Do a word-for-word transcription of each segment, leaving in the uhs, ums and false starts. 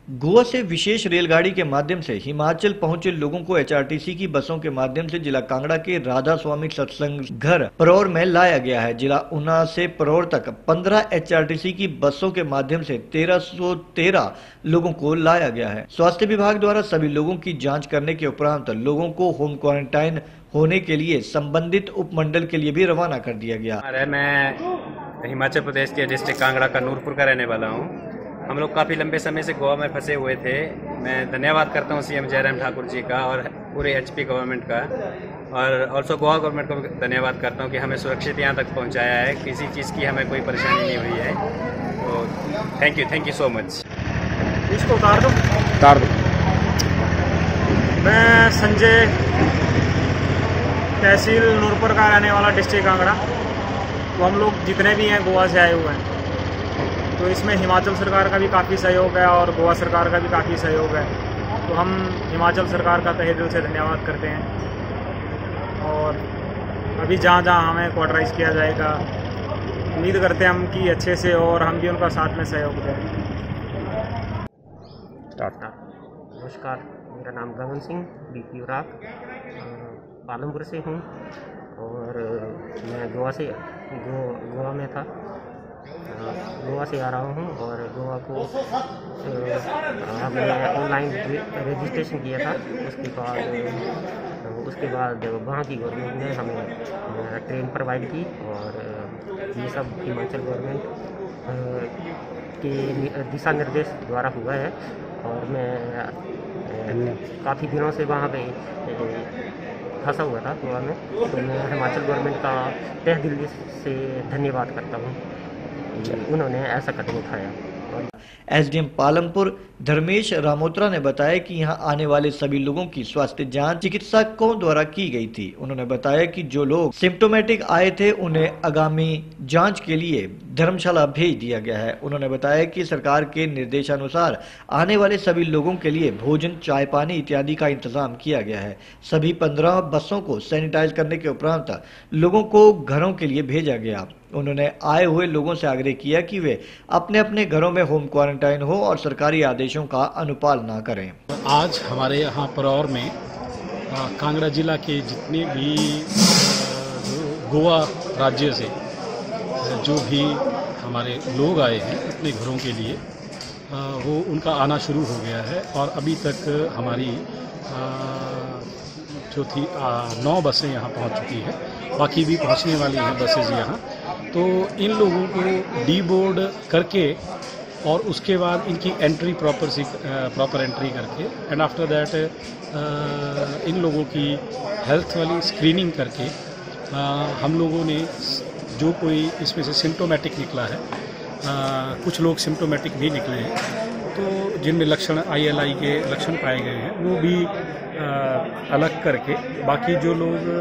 गोवा से विशेष रेलगाड़ी के माध्यम से हिमाचल पहुंचे लोगों को एचआरटीसी की बसों के माध्यम से जिला कांगड़ा के राधा स्वामी सत्संग घर परौर में लाया गया है। जिला ऊना से परौर तक पंद्रह एचआरटीसी की बसों के माध्यम से तेरह सौ तेरह लोगों को लाया गया है। स्वास्थ्य विभाग द्वारा सभी लोगों की जाँच करने के उपरांत लोगों को होम क्वारंटाइन होने के लिए संबंधित उपमंडल के लिए भी रवाना कर दिया गया। मैं हिमाचल प्रदेश के डिस्ट्रिक्ट कांगड़ा का नूरपुर का रहने वाला हूँ। हम लोग काफ़ी लंबे समय से गोवा में फंसे हुए थे। मैं धन्यवाद करता हूँ सीएम जयराम ठाकुर जी का और पूरे एचपी गवर्नमेंट का, और ऑल्सो गोवा गवर्नमेंट को भी धन्यवाद करता हूँ कि हमें सुरक्षित यहाँ तक पहुँचाया है। किसी चीज़ की हमें कोई परेशानी नहीं हुई है। तो thank you thank you so much. इसको उतार दो उतार दो। मैं संजय, तहसील नूरपुर का रहने वाला, डिस्ट्रिक्ट कांगड़ा। तो हम लोग जितने भी हैं गोवा से आए हुए हैं, तो इसमें हिमाचल सरकार का भी काफ़ी सहयोग है और गोवा सरकार का भी काफ़ी सहयोग है। तो हम हिमाचल सरकार का तहे दिल से धन्यवाद करते हैं। और अभी जहाँ जहाँ हमें क्वार्टराइज किया जाएगा, उम्मीद करते हैं हम कि अच्छे से, और हम भी उनका साथ में सहयोग दें। नमस्कार, मेरा नाम गगन सिंह बीपी उराक पालमपुर से हूँ, और मैं गोवा से गो गोवा में था गोवा से आ रहा हूँ। और गोवा को हमने ऑनलाइन रजिस्ट्रेशन किया था। उसके बाद उसके बाद वहाँ की गवर्नमेंट ने हमें ट्रेन प्रोवाइड की, और ये सब हिमाचल गवर्नमेंट के दिशा निर्देश द्वारा हुआ है। और मैं काफ़ी दिनों से वहाँ पे फंसा हुआ था गोवा में, तो मैं हिमाचल गवर्नमेंट का तहे दिल से धन्यवाद करता हूँ, उन्होंने ऐसा कदम उठाया। एसडीएम पालमपुर धर्मेश रामोत्रा ने बताया कि यहां आने वाले सभी लोगों की स्वास्थ्य जांच चिकित्सकों द्वारा की गई थी। उन्होंने बताया कि जो लोग सिम्टोमेटिक आए थे उन्हें आगामी जांच के लिए धर्मशाला भेज दिया गया है। उन्होंने बताया कि सरकार के निर्देशानुसार आने वाले सभी लोगों के लिए भोजन, चाय पानी इत्यादि का इंतजाम किया गया है। सभी पंद्रह बसों को सैनिटाइज करने के उपरांत लोगों को घरों के लिए भेजा गया। उन्होंने आए हुए लोगों से आग्रह किया कि वे अपने अपने घरों में होम क्वारंटाइन हो और सरकारी आदेशों का अनुपालना करें। आज हमारे यहाँ परौर में कांगड़ा जिला के जितने भी गोवा राज्य से जो भी हमारे लोग आए हैं अपने घरों के लिए, वो उनका आना शुरू हो गया है। और अभी तक हमारी जो थी नौ बसें यहाँ पहुँच चुकी है, बाकी भी पहुँचने वाली हैं बसेज यहाँ। तो इन लोगों को डी बोर्ड करके और उसके बाद इनकी एंट्री प्रॉपर सी प्रॉपर एंट्री करके एंड आफ्टर दैट इन लोगों की हेल्थ वाली स्क्रीनिंग करके आ, हम लोगों ने जो कोई इसमें से सिम्टोमेटिक निकला है, आ, कुछ लोग सिम्टोमेटिक भी निकले हैं, तो जिनमें लक्षण आई एल आई के लक्षण पाए गए हैं वो भी आ, अलग करके बाकी जो लोग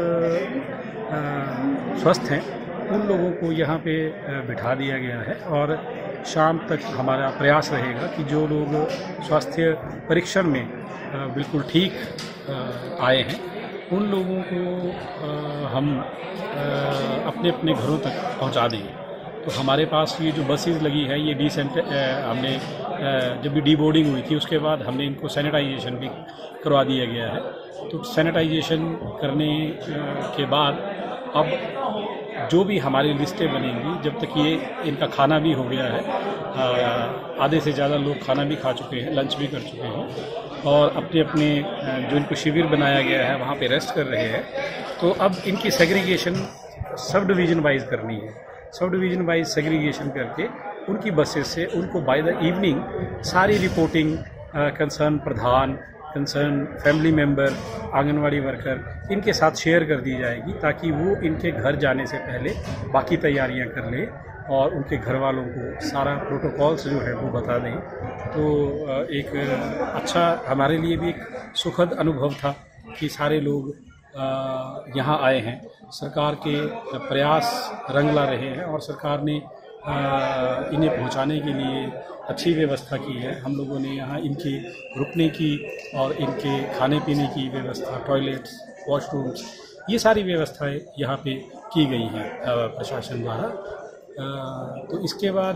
स्वस्थ हैं उन लोगों को यहाँ पे बिठा दिया गया है। और शाम तक हमारा प्रयास रहेगा कि जो लोग स्वास्थ्य परीक्षण में बिल्कुल ठीक आए हैं उन लोगों को हम अपने अपने घरों तक पहुँचा देंगे। तो हमारे पास ये जो बसेज लगी है, ये डिसेंट हमने जब भी डी बोर्डिंग हुई थी उसके बाद हमने इनको सैनिटाइजेशन भी करवा दिया गया है। तो सैनिटाइजेशन करने के बाद अब जो भी हमारी लिस्टें बनेंगी, जब तक ये इनका खाना भी हो गया है, आधे से ज़्यादा लोग खाना भी खा चुके हैं, लंच भी कर चुके हैं, और अपने अपने जो इनको शिविर बनाया गया है वहाँ पे रेस्ट कर रहे हैं। तो अब इनकी सेग्रीगेशन सब डिवीज़न वाइज करनी है। सब डिवीज़न वाइज सेग्रीगेशन करके उनकी बसेस से उनको बाय द इवनिंग सारी रिपोर्टिंग कंसर्न प्रधान, concern family member, anganwadi worker, इनके साथ शेयर कर दी जाएगी, ताकि वो इनके घर जाने से पहले बाकी तैयारियां कर ले और उनके घर वालों को सारा प्रोटोकॉल्स जो है वो बता दें। तो एक अच्छा, हमारे लिए भी एक सुखद अनुभव था कि सारे लोग यहाँ आए हैं। सरकार के प्रयास रंग ला रहे हैं और सरकार ने इन्हें पहुँचाने के लिए अच्छी व्यवस्था की है। हम लोगों ने यहाँ इनके रुकने की और इनके खाने पीने की व्यवस्था, टॉयलेट्स, वॉशरूम्स, ये सारी व्यवस्थाएं यहाँ पे की गई हैं प्रशासन द्वारा। तो इसके बाद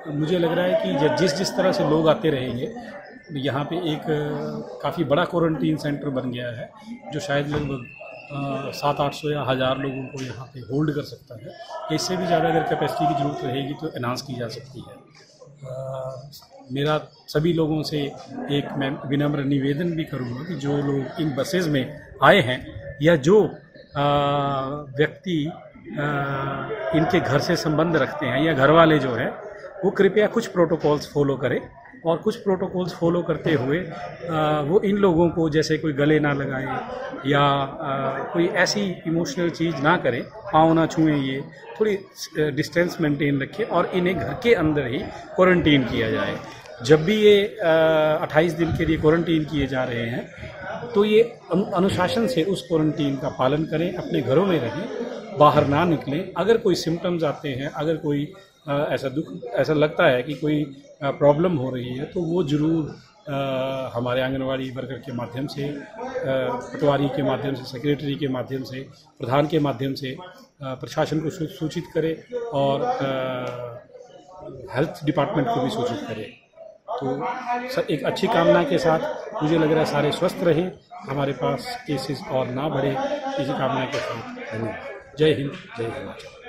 मुझे लग रहा है कि जिस जिस तरह से लोग आते रहेंगे, यहाँ पे एक काफ़ी बड़ा क्वारंटीन सेंटर बन गया है जो शायद लगभग सात आठ सौ या हज़ार लोगों को यहाँ पे होल्ड कर सकता है। इससे भी ज़्यादा अगर कैपेसिटी की ज़रूरत रहेगी तो एनहांस की जा सकती है। आ, मेरा सभी लोगों से एक मैं विनम्र निवेदन भी करूँगा कि जो लोग इन बसेज़ में आए हैं या जो व्यक्ति इनके घर से संबंध रखते हैं या घर वाले जो है, वो कृपया कुछ प्रोटोकॉल्स फॉलो करें और कुछ प्रोटोकॉल्स फॉलो करते हुए आ, वो इन लोगों को जैसे कोई गले ना लगाए या आ, कोई ऐसी इमोशनल चीज़ ना करें, पाँव ना छुएं, ये थोड़ी डिस्टेंस मेंटेन रखें और इन्हें घर के अंदर ही क्वारंटीन किया जाए। जब भी ये अट्ठाईस दिन के लिए क्वारंटीन किए जा रहे हैं तो ये अनुशासन से उस क्वारंटीन का पालन करें, अपने घरों में रहें, बाहर ना निकलें। अगर कोई सिम्टम्स आते हैं, अगर कोई आ, ऐसा दुख ऐसा लगता है कि कोई प्रॉब्लम हो रही है तो वो ज़रूर हमारे आंगनवाड़ी वर्कर के माध्यम से, पटवारी के माध्यम से, सेक्रेटरी के माध्यम से, प्रधान के माध्यम से प्रशासन को सूचित करें और हेल्थ डिपार्टमेंट को भी सूचित करें। तो एक अच्छी कामना के साथ मुझे लग रहा है सारे स्वस्थ रहें, हमारे पास केसेस और ना बढ़े, इसी कामना के साथ धन्यवाद। जय हिंद, जय हिमाचल।